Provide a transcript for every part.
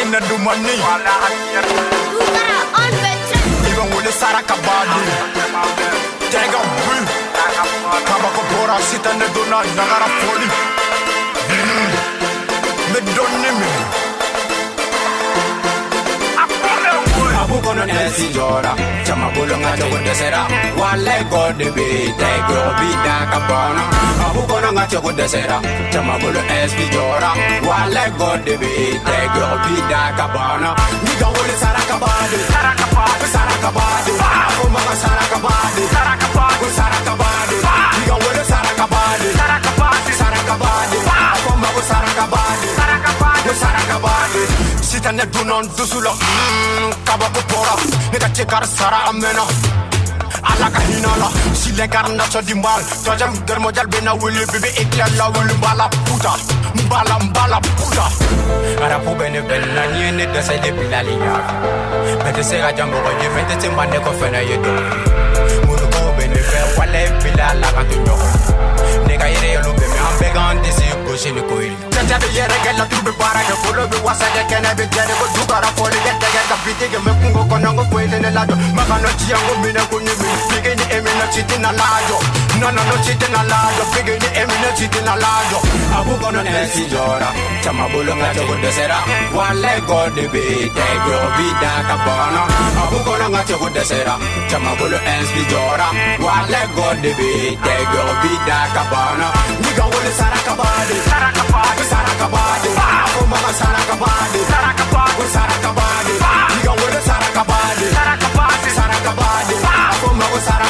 in the money. Even with the Sarakabadi, take a brew. Kabakopora sit and the donut, Nagara Poli. Me don't name me. Abukono nesi jora, chama bulonga jogo desera. Wale god be, take your vida kabana. Abukono nga jogo desera, chama bulo espi jora. Wale god be, take your vida kabana. Niga wole sarakabade, sarakabade, Akoma sarakabade, sarakabade, niga wole sarakabade, sarakabade, Akoma sarakabade, sarakabade. Sitane dunon dusula, kabakopora, nega chekar sara amena. Alaka hinala, sile karna chodi mal, tojam dermojal bena wili bibi eklala wili mbala puta. Arapu bene bena nyene desa de pilali ya. Bete sega jambo ko ye bete timbane ko fena yedo. Munu ko bene fe wale pilala kantunyo. Nega yere yolo be me ambegan desi ko shini ko ili. Tata be yere gela tube para ke polo be wasa ke kene be jere ko dugara foli ke tege ka biti ke me kungo konongo ko ile ne lado. Magano chiango mine ko ni bige ni emina chitina lado. No chitina lado. Bige ni emina chitina lado. Abu kono nesi jora, chama bulonga jogo desera. Wale god be, take your vida kabana. Abu kono nga jogo desera, chama bulo espi jora. Wale god be, take your vida kabana. Niga wole sarakabade, sarakabade, Akoma sarakabade, sarakabade, niga wole sarakabade, sarakabade, Akoma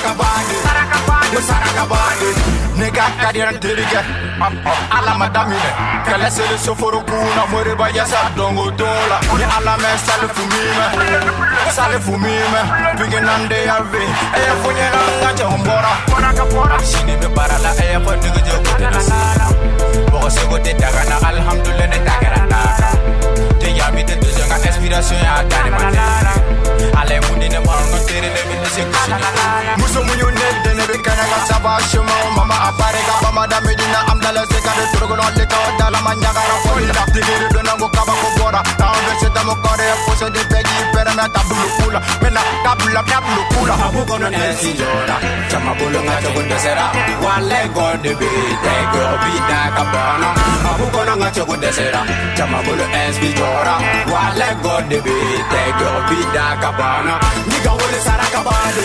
sarakabade, nega kadiran dirige, ala madamine, kala sele soforo kuna more ba yasa dongo dola, ni ala me sale fumime, bigenande ave, e funyela ngaje hombora, shini be barala e fa nige je ko tenasala, bo se ko te daga na alhamdulillah ne daga na, te yami te tuzo nga inspiration ya dani matera, ale mundine marno tere ne bi se kushini, muso munyo ne de ne be kana ga sabasho mama aparega mama da medina amdala se ka de turgo no le ka dala manyaga ra foila tigere do nango kaba ko bora tawe se damo kore fose de begi pera na tabulu kula mena tabula kula abu kono nesi jora chama bulonga jogo desera wale god be take your vida kabana abu kono nga jogo desera chama bulo esbi jora wale god be take your vida kabana niga wole sarakabade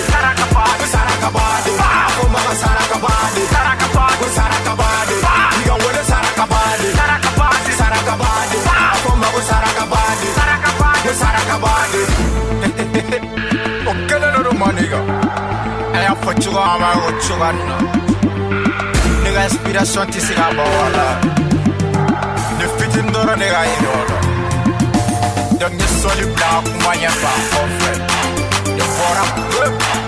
Akoma sarakabade, niga wole sarakabade, Akoma sarakabade. Okele no maniga, aya fochuga ama ochuga no. Nega inspiration ti siga bawala, ne fitin dora nega idolo. Donc ne soli bla kumanya pa ofre, ne fora.